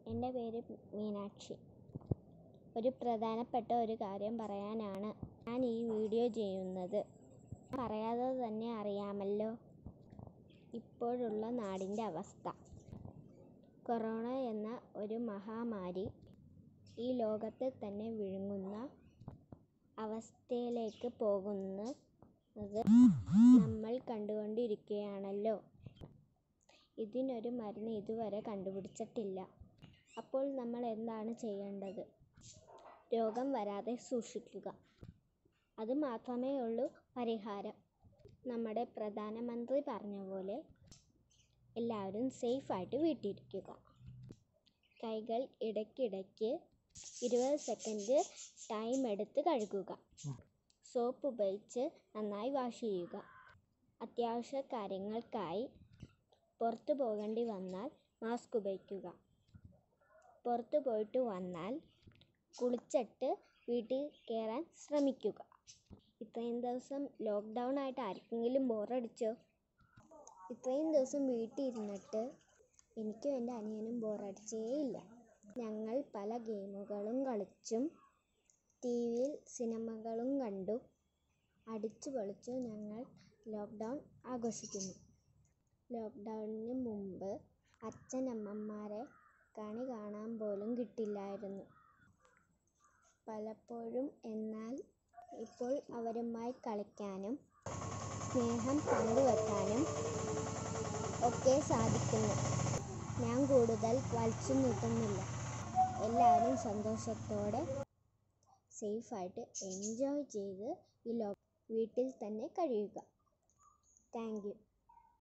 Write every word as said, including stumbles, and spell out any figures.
എൻ്റെ പേര് മീനാക്ഷി. ഒരു പ്രധാനപ്പെട്ട ഒരു കാര്യം പറയാനാണ് ഞാൻ ഈ വീഡിയോ ചെയ്യുന്നത്. പറയാതെ തന്നെ അറിയാമല്ലോ ഇപ്പോഴുള്ള നാടിൻ്റെ അവസ്ഥ. കൊറോണ എന്ന ഒരു മഹാമാരി ഈ ലോകത്തെ തന്നെ വിഴുങ്ങുന്ന അവസ്ഥയിലേക്ക് പോകുന്നത് നമ്മൾ കണ്ടുകൊണ്ടിരിക്കുകയാണല്ലോ. ഇതിനൊരു മരുന്ന് ഇതുവരെ കണ്ടുപിടിച്ചിട്ടില്ല. അപ്പോൾ നമ്മൾ എന്താണ് ചെയ്യേണ്ടത്? രോഗം വരാതെ സൂക്ഷിക്കുക. അത് മാത്രമേ ഉള്ളൂ പരിഹാരം. നമ്മുടെ പ്രധാനമന്ത്രി പറഞ്ഞ പോലെ എല്ലാവരും സേഫായിട്ട് വീട്ടിലിരിക്കുക. കൈകൾ ഇടയ്ക്കിടയ്ക്ക് ഇരുപത് സെക്കൻഡ് ടൈം എടുത്ത് കഴുകുക. സോപ്പ് ഉപയോഗിച്ച് നന്നായി വാഷ് ചെയ്യുക. അത്യാവശ്യ കാര്യങ്ങൾക്കായി പുറത്തു പോകേണ്ടി വന്നാൽ മാസ്ക് ഉപയോഗിക്കുക. പുറത്തു പോയിട്ട് വന്നാൽ കുളിച്ചിട്ട് വീട്ടിൽ കയറാൻ ശ്രമിക്കുക. ഇത്രയും ദിവസം ലോക്ക്ഡൗൺ ആയിട്ട് ആർക്കെങ്കിലും ബോറടിച്ചോ? ഇത്രയും ദിവസം വീട്ടിൽ ഇരുന്നിട്ട് എനിക്കും എൻ്റെ അനിയനും ബോറടിച്ചേയില്ല. ഞങ്ങൾ പല ഗെയിമുകളും കളിച്ചും ടി വിയിൽ സിനിമകളും കണ്ടു അടിച്ചു പൊളിച്ചു ഞങ്ങൾ ലോക്ക്ഡൗൺ ആഘോഷിക്കുന്നു. ലോക്ക്ഡൗണിന് മുമ്പ് അച്ഛനമ്മമാരെ കണി കാണാൻ പോലും കിട്ടില്ലായിരുന്നു പലപ്പോഴും. എന്നാൽ ഇപ്പോൾ അവരുമായി കളിക്കാനും സ്നേഹം പങ്കുവെക്കാനും ഒക്കെ സാധിക്കുന്നു. ഞാൻ കൂടുതൽ വലിച്ചു നീട്ടുന്നില്ല. എല്ലാവരും സന്തോഷത്തോടെ സേഫായിട്ട് എൻജോയ് ചെയ്ത് ഈ ലോ വീട്ടിൽ തന്നെ കഴിയുക. Thank U.